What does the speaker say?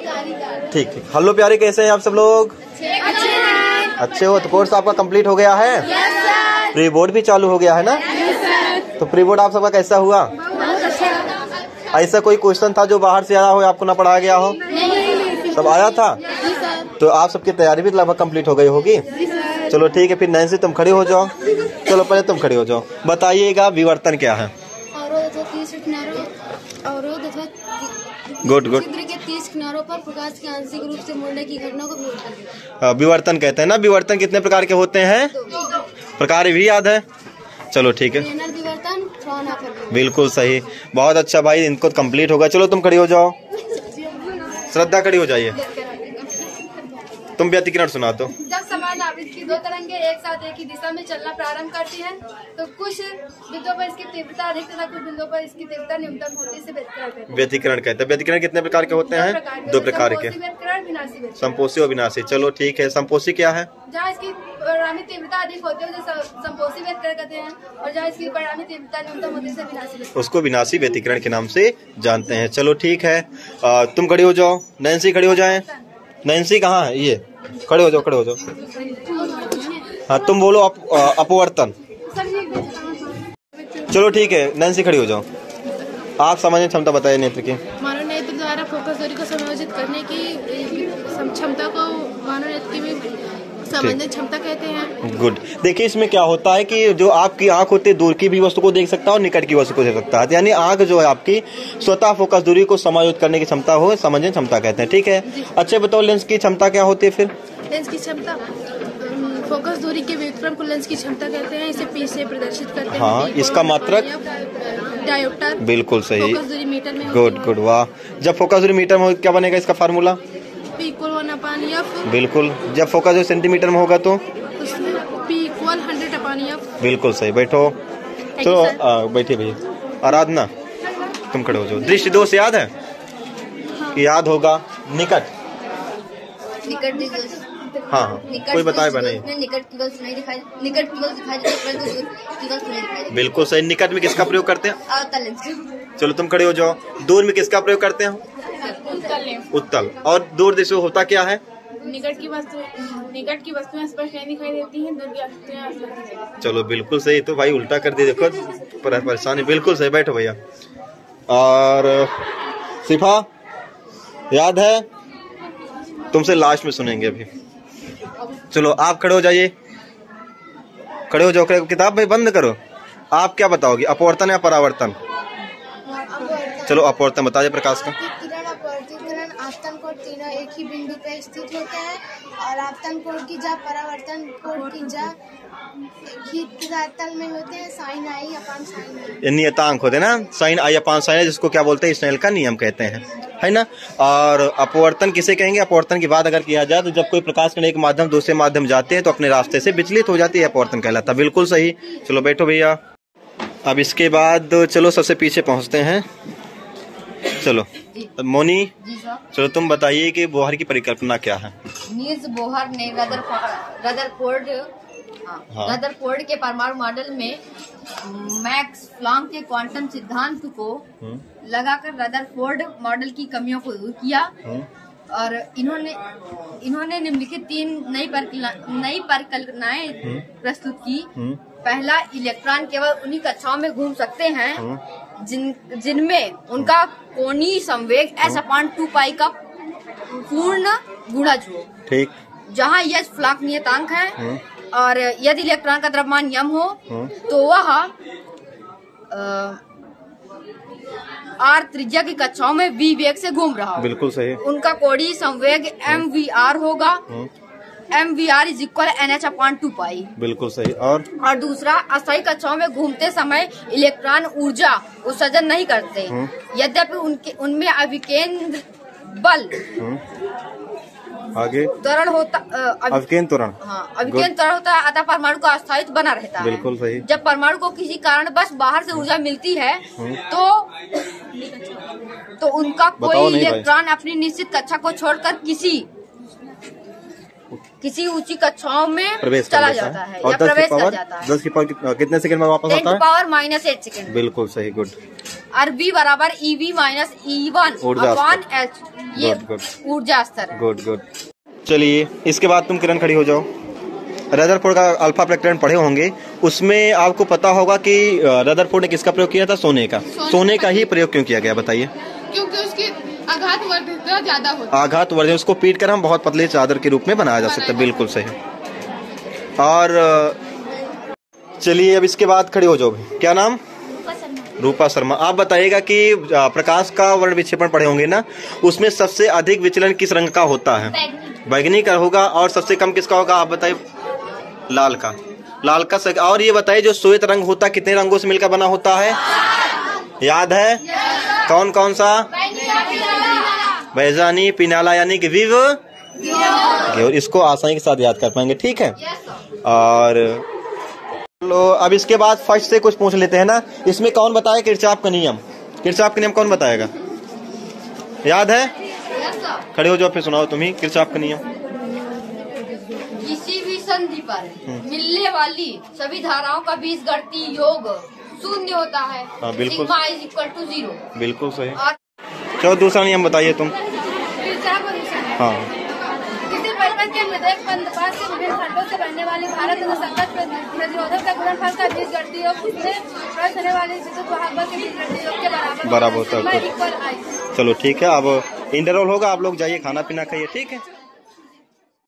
ठीक ठीक। हेलो प्यारे, कैसे हैं आप सब लोग? अच्छे हो? तो कोर्स आपका कंप्लीट हो गया है? प्री बोर्ड भी चालू हो गया है ना? तो प्री बोर्ड आप सबका कैसा हुआ? ऐसा कोई क्वेश्चन था जो बाहर से आया हो, आपको ना पढ़ाया गया हो? सब आया था? तो आप सबकी तैयारी भी लगभग कंप्लीट हो गई होगी। चलो ठीक है, फिर नैन्सी तुम खड़े हो जाओ। चलो पहले तुम खड़े हो जाओ, बताइएगा विवर्तन क्या है? Good good. के 30 किनारों पर प्रकाश के आंशिक रूप से मुड़ने की घटना को विवर्तन कहते हैं ना। विवर्तन कितने प्रकार के होते हैं? प्रकार भी याद है? चलो ठीक है, बिल्कुल सही, बहुत अच्छा भाई, इनको कंप्लीट होगा। चलो तुम खड़ी हो जाओ, श्रद्धा खड़ी हो जाइए, तुम व्यतिकरण सुना दो। जब समान आवृत्ति की दो तरंगे एक साथ एक ही दिशा में चलना प्रारंभ करती हैं, तो कुछ बिंदुओं पर इसकी तीव्रता अधिक तथा कुछ बिंदुओं पर इसकी तीव्रता न्यूनतम होती है व्यतिकरण कहते हैं। व्यतिकरण कितने प्रकार के होते हैं? दो प्रकार के, संपोषी और विनाशी। चलो ठीक है, संपोषी क्या है? जहाँ इसकी परिणामी तीव्रता अधिक होती है उसे संपोषी व्यतिकरण कहते हैं, और जहाँ इसकी परिणामी तीव्रता न्यूनतम होती है विनाशी, उसको विनाशी व्यतिकरण के नाम से जानते हैं। चलो ठीक है, तुम खड़ी हो जाओ। नैन्सी खड़ी हो जाए। नैन्सी कहाँ है? ये खड़े हो जाओ, खड़े हो जाओ। हाँ तुम बोलो अपवर्तन। चलो ठीक है, नैन्सी खड़ी हो जाओ। आप समझने क्षमता बताइए नेत्र की। मानव नेत्र द्वारा फोकस दूरी को समायोजित करने की क्षमता को मानव नेत्र की समझने क्षमता कहते हैं। गुड। देखिए इसमें क्या होता है कि जो आपकी आंख होती है दूर की भी वस्तु को देख सकता है और निकट की वस्तु को देख सकता है, यानी आंख जो है आपकी स्वतः फोकस दूरी को समायोजित करने की क्षमता हो, समझने क्षमता कहते हैं। ठीक है, अच्छे बताओ लेंस की क्षमता क्या होती है? फिर लेंस की क्षमता फोकस दूरी के व्युत्क्रम को लेंस की क्षमता कहते हैं, इसे पी से प्रदर्शित करते हैं। हाँ, इसका मात्रक डायोप्टर। बिल्कुल सही, फोकस दूरी मीटर में। गुड गुड, वाह। जब फोकस दूरी मीटर में हो क्या बनेगा इसका फार्मूला? बिल्कुल। जब फोकस जो सेंटीमीटर में होगा तो P=100/F। बिल्कुल सही, बैठो। चलो बैठिए भैया। आराधना तुम खड़े हो जाओ। दृष्टि दोष याद है? हाँ। याद होगा। निकट हाँ कोई बताए बनाइए। बिल्कुल सही। निकट में किसका प्रयोग करते हैं? चलो तुम खड़े हो जाओ। दूर में किसका प्रयोग करते हैं? उत्तल। और दूर देश होता क्या है? निकट की वस्तुएं स्पष्ट नहीं दिखाई देती हैं, दूर की वस्तुएं। चलो बिल्कुल सही। तो भाई उल्टा कर दी, देखो परेशानी। बिल्कुल सही, बैठो भैया। और सिफा याद है? तुमसे लास्ट में सुनेंगे अभी। चलो आप खड़े हो जाइए, खड़े हो जाओ। किताब भाई बंद करो। आप क्या बताओगे, अपवर्तन या परावर्तन? चलो अपवर्तन बता दे प्रकाश का। आपतन कोण तीनों एक ही बिंदु पे स्थित होते हैं, और आपतन कोण की जा परावर्तन कोण की जा एक ही तल में होते हैं। साइन आई अपान साइन आई नियतांक होते हैं ना, साइन आई अपान साइन आई, जिसको क्या बोलते हैं? स्नेल का नियम कहते हैं, है ना। और अपवर्तन किसे कहेंगे? अपवर्तन की बात अगर किया जाए तो जब कोई प्रकाश किरण एक माध्यम दूसरे माध्यम जाते हैं तो अपने रास्ते से विचलित हो जाती है, अपवर्तन कहलाता है। बिल्कुल सही। चलो बैठो भैया। अब इसके बाद चलो सबसे पीछे पहुंचते हैं। चलो मोनी, चलो तुम बताइए कि बोहर की परिकल्पना क्या है? नील्स बोहर ने रदरफोर्ड के परमाणु मॉडल में मैक्स प्लैंक के क्वांटम सिद्धांत को लगाकर रदरफोर्ड मॉडल की कमियों को दूर किया, और इन्होंने निम्नलिखित 3 नई परिकल्पनाएं प्रस्तुत की। पहला, इलेक्ट्रॉन केवल उन्हीं कक्षाओं में घूम सकते हैं जिनमें उनका कोणीय संवेग s/2π का पूर्ण गुणज हो। ठीक। जहाँ यह प्लैंक नियतांक है, और यदि इलेक्ट्रॉन का द्रव्यमान यम हो तो वह r त्रिज्या की कक्षाओं में v वेग से घूम रहा हो। बिल्कुल सही। उनका कोणीय संवेग mvr होगा। mvr = nh/2π। बिल्कुल सही। और दूसरा, अस्थायी कक्षाओं में घूमते समय इलेक्ट्रॉन ऊर्जा उत्सर्जन नहीं करते, यद्यपि उनमें अभिकेंद्र बल आगे त्वरण होता। अभिकेंद्र त्वरण। हाँ, अभिकेंद्र त्वरण होता है, अतः परमाणु का अस्तित्व बना रहता है। बिल्कुल सही। जब परमाणु को किसी कारण बस बाहर से ऊर्जा मिलती है तो उनका कोई इलेक्ट्रॉन अपनी निश्चित कक्षा को छोड़कर किसी किसी ऊंची कक्षाओं में प्रवेश चला जाता है और या प्रवेश कर जाता है। 10 की पावर कितने सेकंड में वापस आता है? 10⁻⁸ सेकंड। बिल्कुल सही, गुड। अरबी बराबर EV minus E1 upon H, ये ऊर्जा स्तर है। Good good. चलिए इसके बाद तुम किरण खड़ी हो जाओ। रदरफोर्ड का अल्फा प्रकरण पढ़े होंगे, उसमें आपको पता होगा कि रदरफोर्ड ने किसका प्रयोग किया था? सोने का। सोने का ही प्रयोग क्यों किया गया बताइए? क्योंकि उसकी आघात वर्धकता ज्यादा होती है। आघात वर्धक, उसको पीट कर हम बहुत पतले चादर के रूप में बनाया जा सकता है। बिल्कुल सही। और चलिए अब इसके बाद खड़े हो जाओ। क्या नाम? रूपा शर्मा। आप बताइएगा कि प्रकाश का वर्ण विक्षेपण पढ़े होंगे ना, उसमें सबसे अधिक विचलन किस रंग का होता है? बैगनी का होगा। और सबसे कम किसका होगा आप बताइए? लाल का। लाल का। और ये बताइए जो श्वेत रंग होता है कितने रंगों से मिलकर बना होता है? याद है? कौन कौन सा? बैजानी, पिनाला यानी कि विव। और इसको आसानी के साथ याद कर पाएंगे, ठीक है। और लो अब इसके बाद फर्स्ट से कुछ पूछ लेते हैं ना। इसमें कौन बताया किरचॉफ का नियम? किरचॉफ का नियम कौन बताएगा? याद है? खड़े हो जाओ फिर सुनाओ तुम ही किरचॉफ का नियम। किसी भी संधि पर मिलने वाली सभी धाराओं का बीजगणितीय योग 0 होता है। बिल्कुल। Sigma is equal to 0। बिल्कुल सही। चलो दूसरा नियम बताइए तुम। हाँ। किसी परिपथ के मृदक पदार्थ से विभिन्न खंडों से बनने वाली धारा तथा संगत प्रतिरोधक का गुणनफल का बीजगणितीय योग उसमें प्रवेश होने वाले विद्युत वाहक बल के बीजगणितीय योग के बराबर होता है। चलो ठीक है, अब इंटरवल होगा, आप लोग जाइए खाना पीना खाइए, ठीक है।